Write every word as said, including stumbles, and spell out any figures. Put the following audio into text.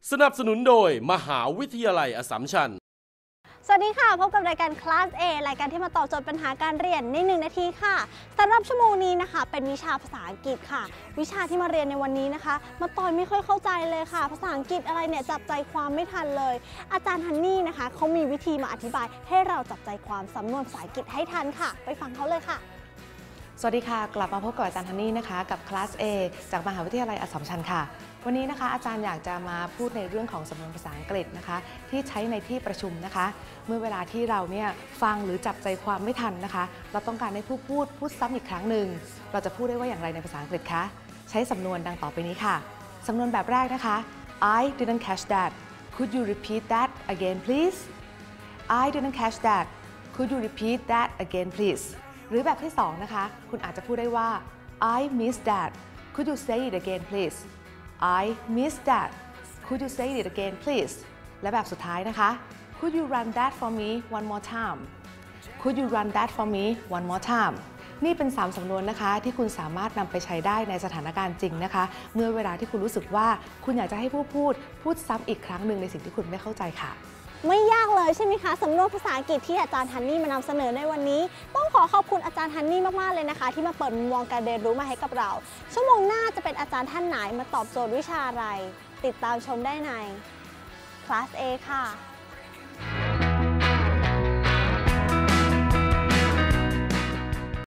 สนับสนุนโดยมหาวิทยาลัยอัสสัมชัญสวัสดีค่ะพบกับรายการคลาส A รายการที่มาตอบโจทย์ปัญหาการเรียนในหนึ่งนาทีค่ะสำหรับชั่วโมงนี้นะคะเป็นวิชาภาษาอังกฤษค่ะวิชาที่มาเรียนในวันนี้นะคะมาตอยไม่ค่อยเข้าใจเลยค่ะภาษาอังกฤษอะไรเนี่ยจับใจความไม่ทันเลยอาจารย์ฮันนี่นะคะเขามีวิธีมาอธิบายให้เราจับใจความสำนวนภาษาอังกฤษให้ทันค่ะไปฟังเขาเลยค่ะสวัสดีค่ะกลับมาพบกับอาจารย์ฮันนี่นะคะกับคลาส A จากมหาวิทยาลัยอัสสัมชัญค่ะวันนี้นะคะอาจารย์อยากจะมาพูดในเรื่องของสำนวนภาษาอังกฤษนะคะที่ใช้ในที่ประชุมนะคะเมื่อเวลาที่เราเนี่ยฟังหรือจับใจความไม่ทันนะคะเราต้องการให้ผู้พูดพูดซ้ำอีกครั้งหนึ่งเราจะพูดได้ว่าอย่างไรในภาษาอังกฤษคะใช้สำนวนดังต่อไปนี้ค่ะสำนวนแบบแรกนะคะ I didn't catch that could you repeat that again please I didn't catch that could you repeat that again please หรือแบบที่สองนะคะคุณอาจจะพูดได้ว่า I missed that could you say it again please I missed that could you say it again please และแบบสุดท้ายนะคะ could you run that for me one more time could you run that for me one more time นี่เป็นสามสำนวนนะคะที่คุณสามารถนำไปใช้ได้ในสถานการณ์จริงนะคะเมื่อเวลาที่คุณรู้สึกว่าคุณอยากจะให้ผู้พูดพูดซ้ำอีกครั้งหนึ่งในสิ่งที่คุณไม่เข้าใจค่ะไม่ยากเลยใช่ไหมคะสำนวนภาษาอังกฤษที่อาจารย์ฮันนี่มานำเสนอในวันนี้ต้องขอขอบคุณอาจารย์ฮันนี่มากๆเลยนะคะที่มาเปิดมุมมองการเรียนรู้มาให้กับเราชั่วโมงหน้าจะเป็นอาจารย์ท่านไหนมาตอบโจทย์วิชาอะไรติดตามชมได้ในคลาส A ค่ะ